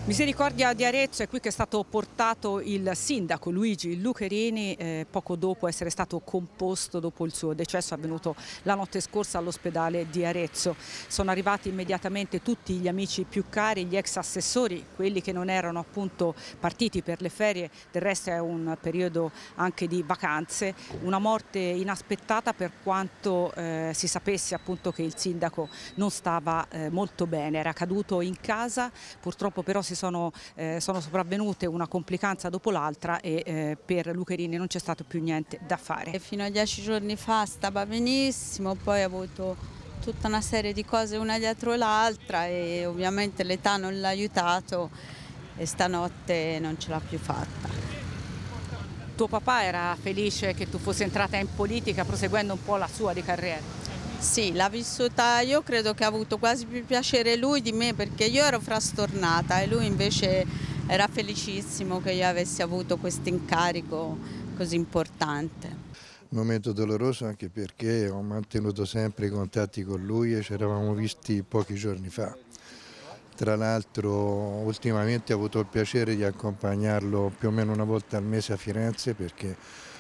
Misericordia di Arezzo è qui che è stato portato il sindaco Luigi Lucherini poco dopo essere stato composto dopo il suo decesso avvenuto la notte scorsa all'ospedale di Arezzo. Sono arrivati immediatamente tutti gli amici più cari, gli ex assessori, quelli che non erano appunto partiti per le ferie, del resto è un periodo anche di vacanze, una morte inaspettata per quanto si sapesse appunto che il sindaco non stava molto bene, era caduto in casa, purtroppo però sono sopravvenute una complicanza dopo l'altra e per Lucherini non c'è stato più niente da fare. E fino a 10 giorni fa stava benissimo, poi ha avuto tutta una serie di cose una dietro l'altra e ovviamente l'età non l'ha aiutato e stanotte non ce l'ha più fatta. Tuo papà era felice che tu fossi entrata in politica proseguendo un po' la sua di carriera? Sì, l'ha vissuta, io credo che ha avuto quasi più piacere lui di me perché io ero frastornata e lui invece era felicissimo che io avessi avuto questo incarico così importante. Un momento doloroso anche perché ho mantenuto sempre i contatti con lui e ci eravamo visti pochi giorni fa. Tra l'altro ultimamente ho avuto il piacere di accompagnarlo più o meno una volta al mese a Firenze perché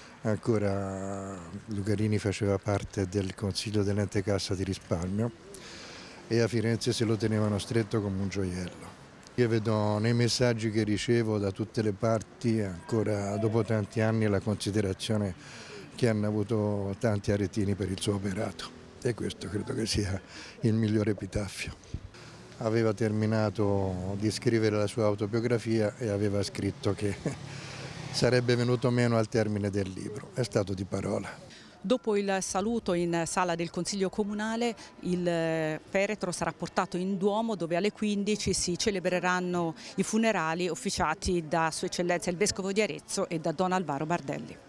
ancora Lucherini faceva parte del consiglio dell'ente cassa di risparmio e a Firenze se lo tenevano stretto come un gioiello. Io vedo nei messaggi che ricevo da tutte le parti ancora dopo tanti anni la considerazione che hanno avuto tanti aretini per il suo operato e questo credo che sia il migliore epitaffio. Aveva terminato di scrivere la sua autobiografia e aveva scritto che sarebbe venuto meno al termine del libro, è stato di parola. Dopo il saluto in sala del Consiglio Comunale il feretro sarà portato in Duomo dove alle 15 si celebreranno i funerali officiati da Sua Eccellenza il Vescovo di Arezzo e da Don Alvaro Bardelli.